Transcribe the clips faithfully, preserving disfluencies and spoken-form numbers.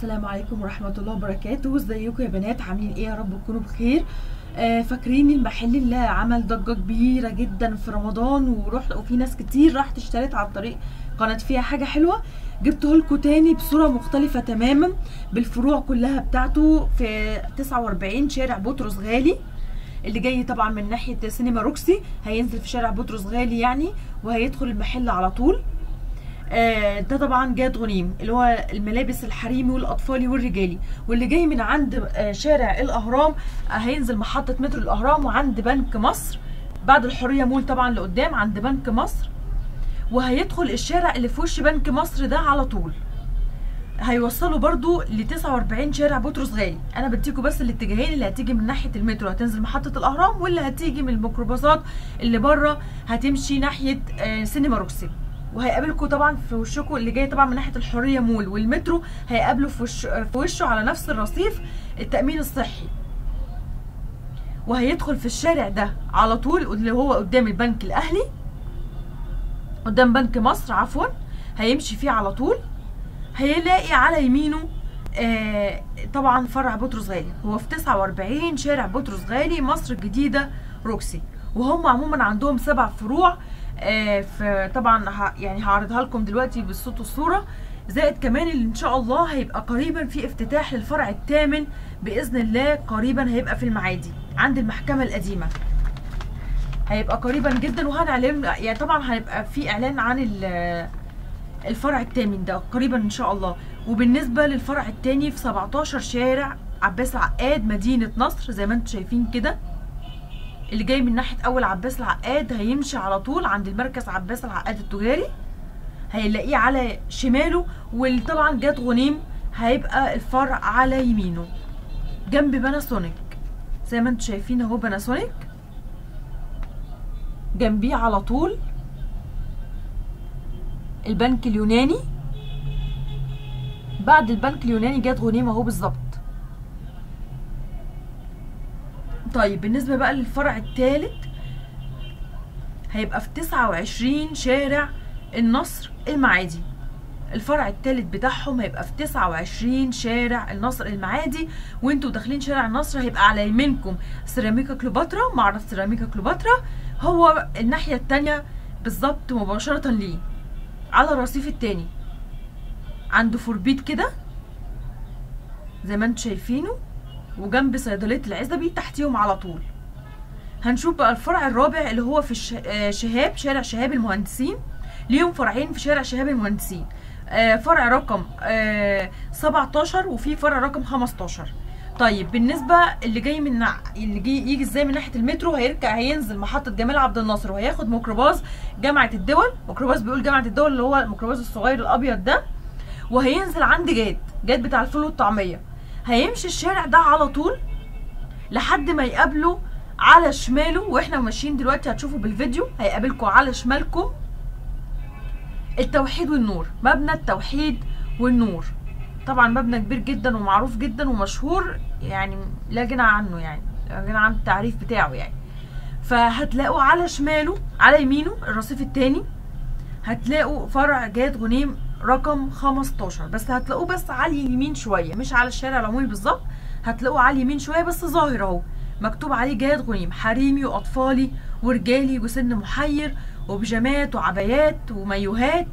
السلام عليكم ورحمة الله وبركاته. ازيكم يا بنات؟ عاملين ايه؟ يا رب تكونوا بخير. آه فاكرين المحل اللي عمل ضجة كبيرة جدا في رمضان ورحت وفي ناس كتير راحت اشترت عن طريق قناة فيها حاجة حلوة؟ جبته لكم تاني بصورة مختلفة تماما بالفروع كلها بتاعته في تسعة واربعين شارع بطرس غالي. اللي جاي طبعا من ناحية سينما روكسي هينزل في شارع بطرس غالي يعني، وهيدخل المحل على طول. آه ده طبعا جاد غنيم اللي هو الملابس الحريمي والاطفالي والرجالي. واللي جاي من عند آه شارع الاهرام آه هينزل محطة مترو الاهرام وعند بنك مصر بعد الحرية مول طبعا لقدام عند بنك مصر، وهيدخل الشارع اللي في وش بنك مصر ده على طول. هيوصلوا برضو ل تسعة واربعين شارع بطرس غالي. انا بديكوا بس الاتجاهين، اللي هتيجي من ناحيه المترو هتنزل محطه الاهرام، واللي هتيجي من الميكروباصات اللي بره هتمشي ناحيه آه سينما روكسي. وهيقابلكوا طبعا في وشكوا اللي جاي طبعا من ناحيه الحريه مول والمترو هيقابلوا في وش في وشه على نفس الرصيف التامين الصحي. وهيدخل في الشارع ده على طول اللي هو قدام البنك الاهلي، قدام بنك مصر عفوا، هيمشي فيه على طول. هيلاقي على يمينه آه طبعا فرع بطرس غالي. هو في تسعة واربعين شارع بطرس غالي مصر الجديدة روكسي. وهم عموما عندهم سبع فروع آه فطبعا يعني هعرضها لكم دلوقتي بالصوت والصورة، زائد كمان اللي ان شاء الله هيبقى قريبا في افتتاح للفرع الثامن باذن الله. قريبا هيبقى في المعادي عند المحكمة القديمة، هيبقى قريبا جدا. وهنعلن يعني طبعا هيبقى في اعلان عن الفرع الثامن ده قريبا ان شاء الله. وبالنسبه للفرع الثاني في سبعتاشر شارع عباس العقاد مدينه نصر زي ما انتم شايفين كده. اللي جاي من ناحيه اول عباس العقاد هيمشي على طول عند المركز عباس العقاد التجاري، هيلاقيه على شماله. وطبعا جاد غنيم هيبقى الفرع على يمينه جنب باناسونيك زي ما انتم شايفين اهو. باناسونيك جنبيه على طول البنك اليوناني، بعد البنك اليوناني جاد غنيم اهو بالظبط. طيب بالنسبه بقى للفرع الثالث هيبقى في تسعة وعشرين شارع النصر المعادي. الفرع الثالث بتاعهم هيبقى في تسعة وعشرين شارع النصر المعادي. وانتوا داخلين شارع النصر هيبقى على يمينكم سيراميكا كليوباترا، معرض سيراميكا كليوباترا هو الناحيه الثانيه بالظبط مباشره ليه على الرصيف التاني عنده فوربيت كده زي ما انتم شايفينه، وجنب صيدليه العزبي تحتيهم على طول. هنشوف بقى الفرع الرابع اللي هو في شهاب، شارع شهاب المهندسين. ليهم فرعين في شارع شهاب المهندسين، فرع رقم سبعتاشر وفي فرع رقم خمستاشر. طيب بالنسبه اللي جاي من اللي جاي يجي ازاي من ناحيه المترو هيركع هينزل محطه جمال عبد الناصر وهياخد ميكروباص جامعه الدول. ميكروباص بيقول جامعه الدول اللي هو الميكروباص الصغير الابيض ده، وهينزل عند جاد جاد بتاع الفول والطعميه. هيمشي الشارع ده على طول لحد ما يقابله على شماله. واحنا ماشيين دلوقتي هتشوفوا بالفيديو هيقابلكم على شمالكم التوحيد والنور، مبنى التوحيد والنور. طبعا مبنى كبير جدا ومعروف جدا ومشهور يعني لا غنى عنه، يعني لا غنى عن التعريف بتاعه يعني. فهتلاقوا على شماله على يمينه الرصيف الثاني هتلاقوا فرع جاد غنيم رقم خمستاشر، بس هتلاقوه بس على اليمين شويه، مش على الشارع العمومي بالظبط، هتلاقوه على اليمين شويه بس ظاهر اهو مكتوب عليه جاد غنيم حريمي واطفالي ورجالي وسن محير وبيجامات وعبايات ومايوهات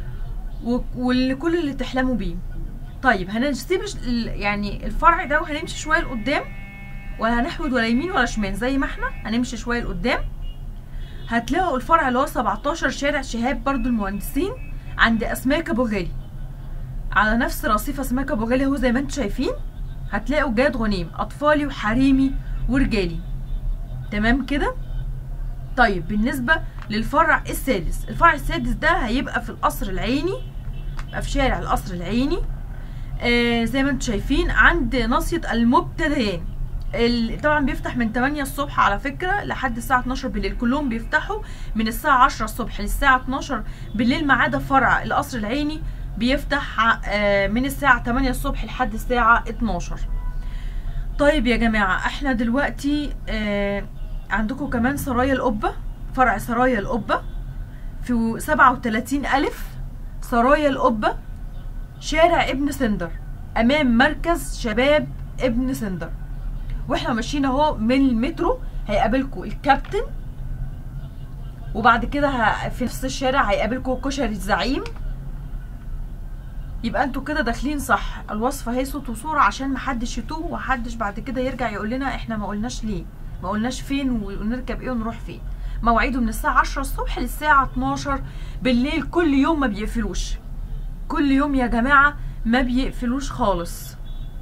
وكل اللي تحلموا بيه. طيب هنسيب يعني الفرع ده وهنمشي شويه لقدام، ولا هنحود ولا يمين ولا شمال، زي ما احنا هنمشي شويه لقدام. هتلاقوا الفرع اللي هو سبعتاشر شارع شهاب برضو المهندسين عند اسماك ابو غالي، على نفس رصيف اسماك ابو غالي اهو زي ما انتم شايفين. هتلاقوا جاد غنيم اطفالي وحريمي ورجالي تمام كده. طيب بالنسبه للفرع السادس، الفرع السادس ده هيبقى في القصر العيني، في شارع القصر العيني آه زي ما انتم شايفين عند ناصيه المبتدئين. طبعا بيفتح من تمانية الصبح على فكره لحد الساعه اتناشر بالليل. كلهم بيفتحوا من الساعه عشرة الصبح للساعه اتناشر بالليل، ما عدا فرع القصر العيني بيفتح آه من الساعه تمانية الصبح لحد الساعه اتناشر. طيب يا جماعه احنا دلوقتي آه عندكم كمان سرايا القبه، فرع سرايا القبه في سبعة وتلاتين ألف سرايا القبه شارع ابن سندر. امام مركز شباب ابن سندر. واحنا ماشيين اهو من المترو هيقابلكم الكابتن، وبعد كده في نفس الشارع هيقابلكم كشري الزعيم. يبقى انتوا كده داخلين صح. الوصفه هي صوت وصوره عشان محدش يتوه ومحدش بعد كده يرجع يقول لنا احنا ما قلناش ليه، ما قلناش فين ونركب ايه ونروح فين. مواعيده من الساعه عشرة الصبح للساعه اتناشر بالليل، كل يوم ما بيقفلوش، كل يوم يا جماعه ما بيقفلوش خالص.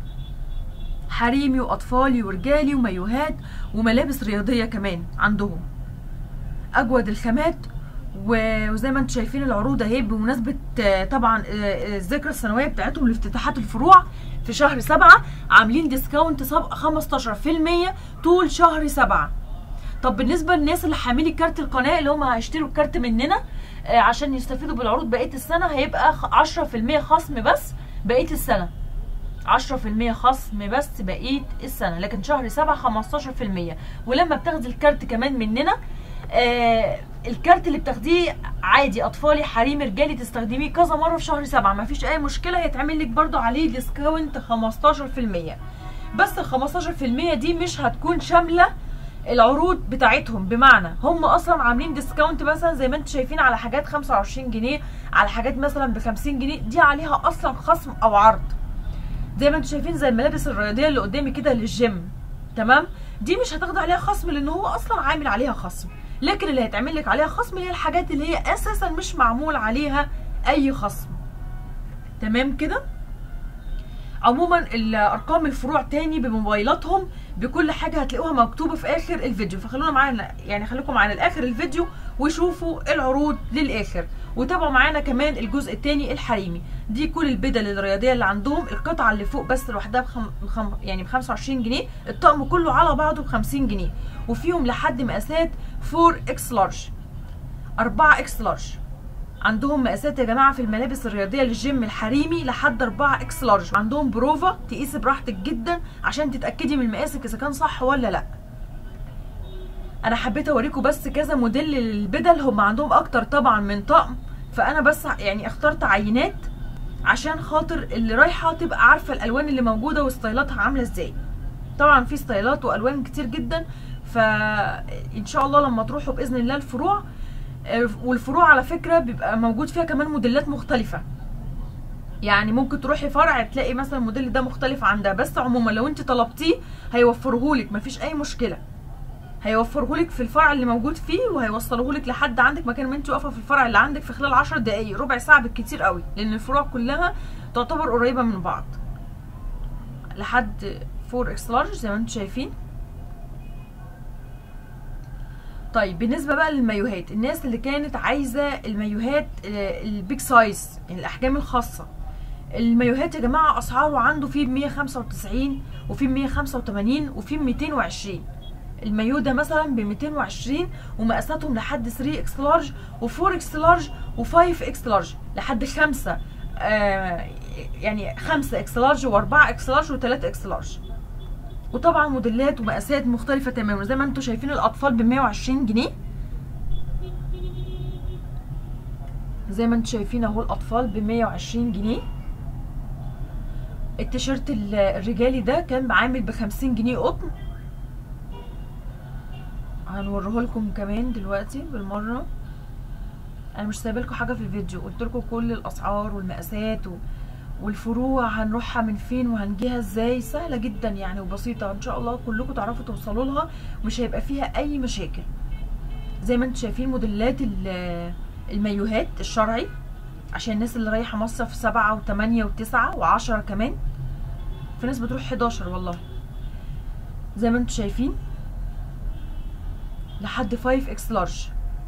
حريمي واطفالي ورجالي ومايوهات وملابس رياضيه كمان عندهم، اجود الخامات. وزي ما انتم شايفين العروض اهي بمناسبه طبعا الذكرى السنويه بتاعتهم لافتتاحات الفروع في شهر سبعة، عاملين ديسكاونت خمستاشر في المية طول شهر سبعة. طب بالنسبه للناس اللي حاملين كارت القناه اللي هم هيشتروا الكارت مننا عشان يستفيدوا بالعروض بقيه السنه، هيبقى عشرة في المية خصم بس بقيه السنه، عشرة في المية خصم بس بقيه السنه، لكن شهر سبعة خمستاشر في المية. ولما بتاخدي الكارت كمان مننا آه الكارت اللي بتاخديه عادي اطفالي حريمي رجالي تستخدميه كذا مره في شهر سبعة، مفيش اي مشكله، هيتعمل لك برده عليه ديسكاونت خمستاشر في المية. بس ال خمستاشر في المية دي مش هتكون شامله العروض بتاعتهم، بمعنى هم اصلا عاملين ديسكاونت مثلا زي ما انتم شايفين على حاجات خمسة وعشرين جنيه، على حاجات مثلا ب خمسين جنيه، دي عليها اصلا خصم او عرض. زي ما انتم شايفين زي الملابس الرياضيه اللي قدامي كده للجيم، تمام، دي مش هتاخد عليها خصم لان هو اصلا عامل عليها خصم، لكن اللي هيتعمل لك عليها خصم هي الحاجات اللي هي اساسا مش معمول عليها اي خصم. تمام كده. عموما الارقام الفروع تاني بموبايلاتهم بكل حاجه هتلاقوها مكتوبه في اخر الفيديو، فخلونا معانا يعني خليكم معانا لاخر الفيديو وشوفوا العروض للاخر، وتابعوا معانا كمان الجزء الثاني الحريمي. دي كل البدل الرياضيه اللي عندهم، القطعه اللي فوق بس لوحدها بخم... بخم... يعني ب خمسة وعشرين جنيه، الطقم كله على بعضه ب خمسين جنيه، وفيهم لحد مقاسات أربعة إكس لارج، أربعة إكس لارج. عندهم مقاسات يا جماعه في الملابس الرياضيه للجيم الحريمي لحد أربعة إكس لارج، عندهم بروفا تقيسي براحتك جدا عشان تتاكدي من مقاسك اذا كان صح ولا لا. انا حبيت اوريكم بس كذا موديل للبدل، هم عندهم اكتر طبعا من طقم، فانا بس يعني اخترت عينات عشان خاطر اللي رايحه تبقى عارفه الالوان اللي موجوده وستايلاتها عامله ازاي. طبعا في ستايلات والوان كتير جدا، فان شاء الله لما تروحوا باذن الله الفروع، والفروع على فكره بيبقى موجود فيها كمان موديلات مختلفه، يعني ممكن تروحي فرع تلاقي مثلا الموديل ده مختلف عن ده، بس عموما لو انت طلبتيه هيوفرهولك مفيش اي مشكله، هيوفرهولك في الفرع اللي موجود فيه وهيوصلهولك لحد عندك مكان ما انت واقفه في الفرع اللي عندك في خلال عشر دقايق، ربع ساعه بالكتير قوي، لان الفروع كلها تعتبر قريبه من بعض لحد أربعة إكس لارج زي ما انتم شايفين. طيب بالنسبه بقى للمايوهات، الناس اللي كانت عايزه المايوهات البيج سايز يعني الاحجام الخاصه، المايوهات يا جماعه اسعاره عنده في ب مية وخمسة وتسعين وفي ب مية وخمسة وتمانين وفي ب ميتين وعشرين. المايو ده مثلا ب ميتين وعشرين ومقاساتهم لحد تلاتة إكس لارج و4 إكس لارج و5 إكس لارج لحد خمسة، آه يعني خمسة إكس لارج و4 إكس لارج و3 إكس لارج. وطبعا موديلات ومقاسات مختلفه تماما، زي ما انتم شايفين الاطفال ب مية وعشرين جنيه، زي ما انتم شايفين اهو الاطفال ب مية وعشرين جنيه. التيشيرت الرجالي ده كان عامل ب خمسين جنيه قطن، هنوريه لكم كمان دلوقتي بالمره. انا مش سايبه لكم حاجه في الفيديو، قلت لكم كل الاسعار والمقاسات و... والفروع هنروحها من فين وهنجيها ازاي، سهله جدا يعني وبسيطه، ان شاء الله كلكم تعرفوا توصلوا لها ومش هيبقى فيها اي مشاكل. زي ما انتم شايفين موديلات المايوهات الشرعي عشان الناس اللي رايحه مصيف سبعة وثمانية وتسعة وعشرة كمان، في ناس بتروح حداشر والله. زي ما انتم شايفين لحد خمسة إكس لارج.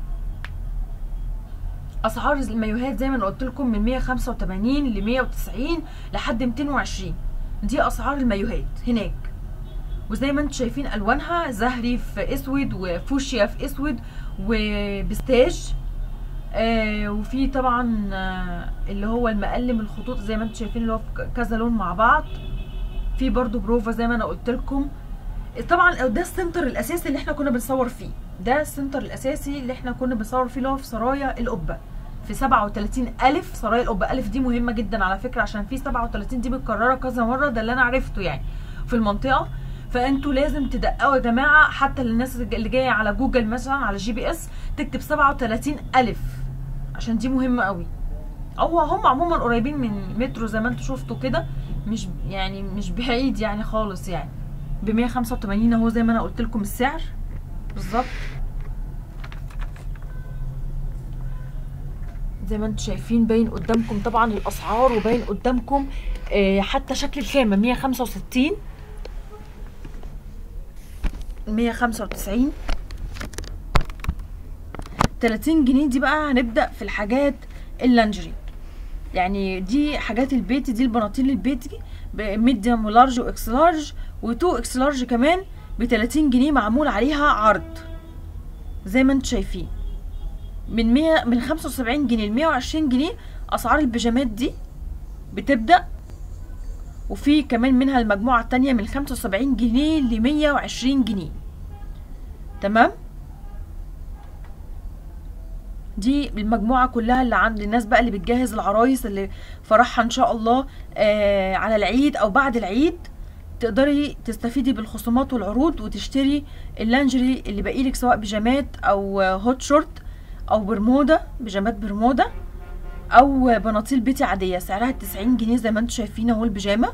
اسعار المايوهات زي ما انا قلت لكم من مية وخمسة وتمانين ل مية وتسعين لحد ميتين وعشرين، دي اسعار المايوهات هناك. وزي ما انتم شايفين الوانها زهري في اسود وفوشيا في اسود وبستاج، آه وفي طبعا آه اللي هو المقلم الخطوط زي ما انتم شايفين اللي هو كذا لون مع بعض. في برضو بروفا زي ما انا قلت لكم. طبعا ده السنتر الاساسي اللي احنا كنا بنصور فيه، ده السنتر الاساسي اللي احنا كنا بنصور فيه اللي هو في سرايا القبه، في سبعة وتلاتين الف. سرايا القبه الف دي مهمه جدا على فكره، عشان في سبعة وتلاتين دي متكرره كذا مره، ده اللي انا عرفته يعني في المنطقه. فانتوا لازم تدققوا يا جماعه، حتى للناس اللي جايه على جوجل مثلا على جي بي اس تكتب سبعة وتلاتين الف، عشان دي مهمه قوي. او هم عموما قريبين من مترو زي ما انتوا شفتوا كده، مش يعني مش بعيد يعني خالص، يعني ب مية وخمسة وتمانين اهو زي ما انا قلت لكم السعر بالظبط زي ما انتوا شايفين. باين قدامكم طبعا الاسعار، وباين قدامكم آه حتى شكل الخامه مية وخمسة وستين، مية وخمسة وتسعين، تلاتين جنيه. دي بقى هنبدا في الحاجات اللانجري، يعني دي حاجات البيت، دي البناطيل البيتي ميديوم ولارج واكس لارج وتو اكس لارج كمان ب تلاتين جنيه، معمول عليها عرض زي ما انتوا شايفين. من مية من خمسة وسبعين جنيه ل مية وعشرين جنيه اسعار البيجامات دي بتبدا، وفي كمان منها المجموعه التانيه من خمسة وسبعين جنيه ل مية وعشرين جنيه. تمام، دي المجموعه كلها اللي عند الناس بقى اللي بتجهز العرايس اللي فرحها ان شاء الله آه على العيد او بعد العيد. تقدري تستفيدي بالخصومات والعروض وتشتري اللانجري اللي باقيلك، سواء بيجامات او هوت شورت او برمودا، بيجامات برمودا او بناطيل بيتي عاديه، سعرها تسعين جنيه زي ما انتم شايفين اهو البيجامه.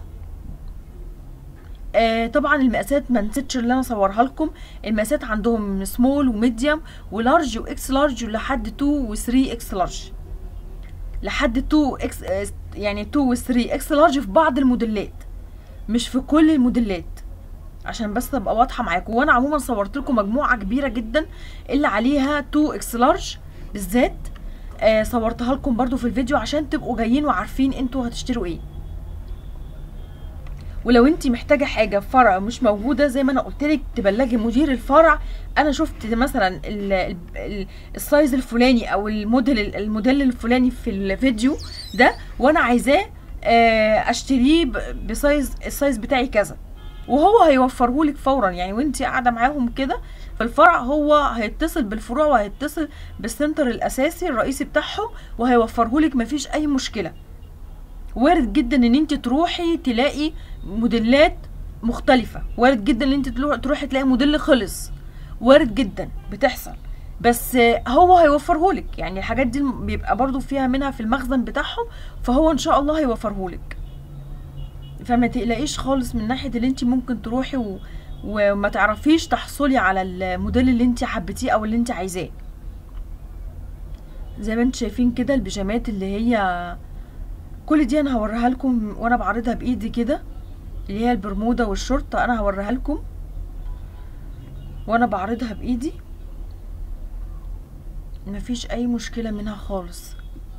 آه طبعا المقاسات ما نسيتش اللي انا اصورها لكم، المقاسات عندهم سمول وميديوم ولارج واكس لارج لحد اتنين و تلاتة اكس لارج، لحد اتنين اكس آه يعني اتنين و تلاتة اكس لارج في بعض الموديلات، مش في كل الموديلات، عشان بس ابقى واضحه معاكم. وانا عموما صورت لكم مجموعه كبيره جدا اللي عليها اتنين اكس لارج بالذات، آه صورتها لكم برضو في الفيديو عشان تبقوا جايين وعارفين انتوا هتشتروا ايه. ولو انت محتاجه حاجه في فرع مش موجوده زي ما انا قلت لك، تبلغي مدير الفرع، انا شفت مثلا ال ال السايز الفلاني او الموديل الموديل الفلاني في الفيديو ده، وانا عايزاه اشتريه بسايز السايز بتاعي كذا، وهو هيوفره لك فورا يعني. وانت قاعده معاهم كده في الفرع، هو هيتصل بالفروع وهيتصل بالسنتر الاساسي الرئيسي بتاعهم وهيوفره لك، مفيش اي مشكله. وارد جدا ان انت تروحي تلاقي موديلات مختلفه، وارد جدا ان انت تروحي تلاقي موديل خلص، وارد جدا بتحصل، بس هو هيوفره لك. يعني الحاجات دي بيبقى برضو فيها منها في المخزن بتاعهم، فهو ان شاء الله هيوفره لك. فما تقلقيش خالص من ناحيه اللي انت ممكن تروحي و... وما تعرفيش تحصلي على الموديل اللي انت حبيتيه او اللي انت عايزاه. زي ما انتم شايفين كده البيجامات اللي هي كل دي انا هوريها لكم وانا بعرضها بايدي كده، اللي هي البرمودا والشورت انا هوريها لكم وانا بعرضها بايدي، مفيش اي مشكله منها خالص.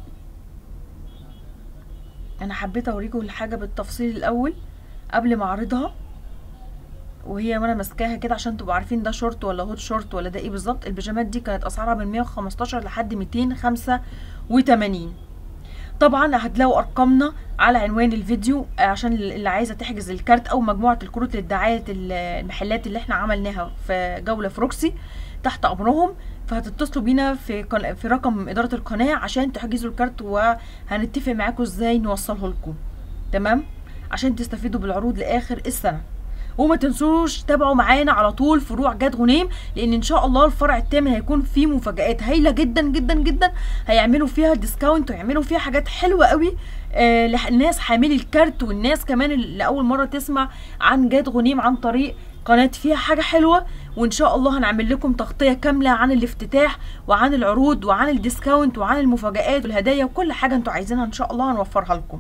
انا حبيت اوريكم الحاجه بالتفصيل الاول قبل ما اعرضها، وهي وانا ماسكاها كده عشان تبقوا عارفين ده شورت ولا هوت شورت ولا ده ايه بالظبط. البيجامات دي كانت اسعارها من مية وخمستاشر لحد ميتين وخمسة وتمانين. طبعا هتلاقوا ارقامنا على عنوان الفيديو عشان اللي عايزه تحجز الكارت او مجموعه الكروت للدعايه المحلات اللي احنا عملناها في جوله فروكسي تحت امرهم. فهتتصلوا بينا في قن... في رقم اداره القناه عشان تحجزوا الكارت، وهنتفق معاكم ازاي نوصله لكم. تمام، عشان تستفيدوا بالعروض لاخر السنه. وما تنسوش تابعوا معانا على طول فروع جاد غنيم، لان ان شاء الله الفرع الثامن هيكون فيه مفاجآت هايله جدا جدا جدا، هيعملوا فيها ديسكاونت ويعملوا فيها حاجات حلوه قوي آه للناس حاملي الكارت، والناس كمان اللي اول مره تسمع عن جاد غنيم عن طريق قناه فيها حاجه حلوه. وان شاء الله هنعمل لكم تغطيه كامله عن الافتتاح وعن العروض وعن الديسكاونت وعن المفاجآت والهدايا وكل حاجه انتوا عايزينها ان شاء الله هنوفرها لكم.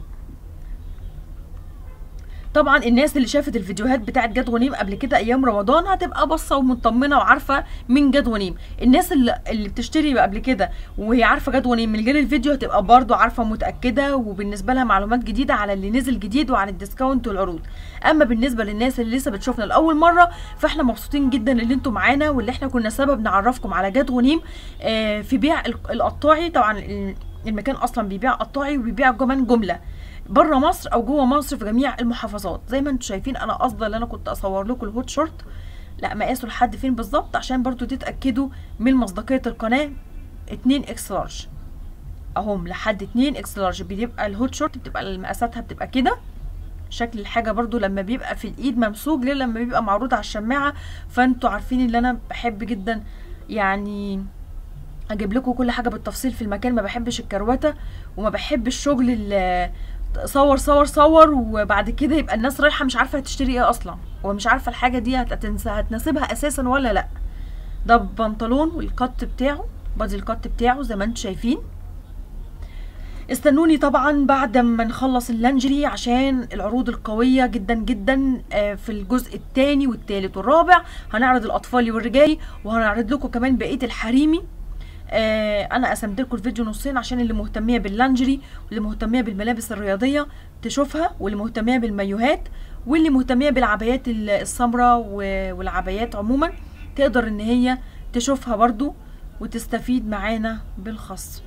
طبعا الناس اللي شافت الفيديوهات بتاعت جاد غنيم قبل كده ايام رمضان هتبقى باصه ومطمنه وعارفه مين جاد غنيم. الناس اللي, اللي بتشتري قبل كده وهي عارفه جاد غنيم من غير الفيديو هتبقى برضو عارفه متاكده، وبالنسبه لها معلومات جديده على اللي نزل جديد وعن الديسكاونت والعروض. اما بالنسبه للناس اللي لسه بتشوفنا لاول مره، فاحنا مبسوطين جدا اللي انتم معانا، واللي احنا كنا سبب نعرفكم على جاد غنيم آه في بيع القطاعي. طبعا المكان اصلا بيبيع قطاعي وبيبيع كمان جمله بره مصر او جوه مصر في جميع المحافظات. زي ما انتم شايفين انا قصدي اللي انا كنت اصور لكم الهوت شورت، لا مقاسه لحد فين بالظبط عشان برضو تتاكدوا من مصداقيه القناه اتنين اكس لارج. اهم لحد اتنين اكس لارج. بيبقى الهوت شورت بتبقى مقاساتها بتبقى كده، شكل الحاجه برضو لما بيبقى في الايد ممسوك غير لما بيبقى معروض على الشماعه. فانتوا عارفين ان انا بحب جدا يعني اجيب لكم كل حاجه بالتفصيل في المكان، ما بحبش الكروته وما بحبش الشغل اللي صور صور صور وبعد كده يبقى الناس رايحه مش عارفه هتشتري ايه اصلا ومش عارفه الحاجه دي هتناسبها اساسا ولا لا. ده بنطلون والقط بتاعه بادي القط بتاعه زي ما انتم شايفين. استنوني طبعا بعد ما نخلص اللانجري عشان العروض القويه جدا جدا في الجزء الثاني والثالث والرابع. هنعرض الاطفالي والرجالي وهنعرض لكم كمان بقيه الحريمي. آه انا قسمت لكم الفيديو نصين عشان اللي مهتميه باللانجري واللي مهتميه بالملابس الرياضيه تشوفها، واللي مهتميه بالمايوهات، واللي مهتميه بالعبايات السمراء والعبايات عموما تقدر ان هي تشوفها برضو وتستفيد معانا بالخاص.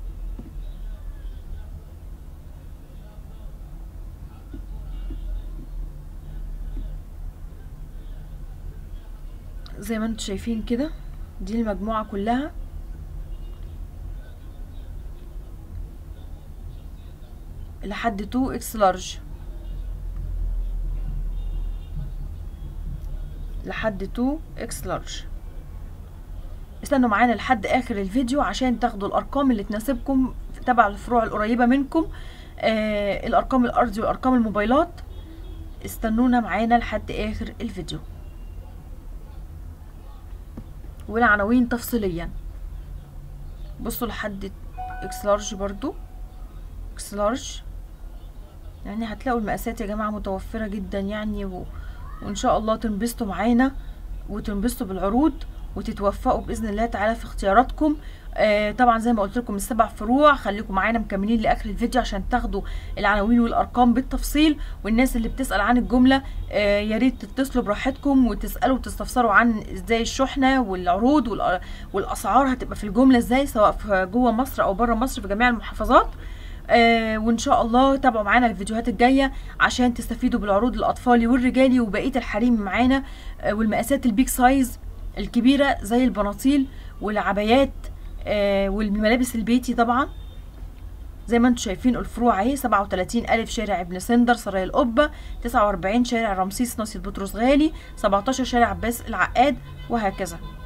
زي ما انتم شايفين كده دي المجموعه كلها لحد اتنين اكس لارج، لحد اتنين اكس لارج. استنوا معانا لحد اخر الفيديو عشان تاخدوا الارقام اللي تناسبكم تبع الفروع القريبه منكم، آه الارقام الارضي وارقام الموبايلات. استنونا معانا لحد اخر الفيديو والعناوين تفصيليا. بصوا لحد اكس لارج برضو اكس لارج، يعني هتلاقوا المقاسات يا جماعه متوفره جدا يعني و... وان شاء الله تنبسطوا معانا وتنبسطوا بالعروض وتتوفقوا باذن الله تعالى في اختياراتكم. آه طبعا زي ما قلت لكم السبع فروع، خليكم معانا مكملين لاخر الفيديو عشان تاخدوا العناوين والارقام بالتفصيل. والناس اللي بتسال عن الجمله آه يا ريت تتصلوا براحتكم وتسالوا وتستفسروا عن ازاي الشحنه والعروض والاسعار هتبقى في الجمله ازاي، سواء في جوه مصر او بره مصر في جميع المحافظات. آه وان شاء الله تابعوا معانا الفيديوهات الجايه عشان تستفيدوا بالعروض الاطفالي والرجالي وبقيه الحريم معانا، آه والمقاسات البيج سايز الكبيره زي البناطيل والعبايات آه والملابس البيتي. طبعا زي ما انتم شايفين الفروع اهي سبعة وتلاتين الف شارع ابن سندر سرايا القبه، تسعة واربعين شارع رمسيس ناصية بطرس غالي، سبعتاشر شارع عباس العقاد، وهكذا.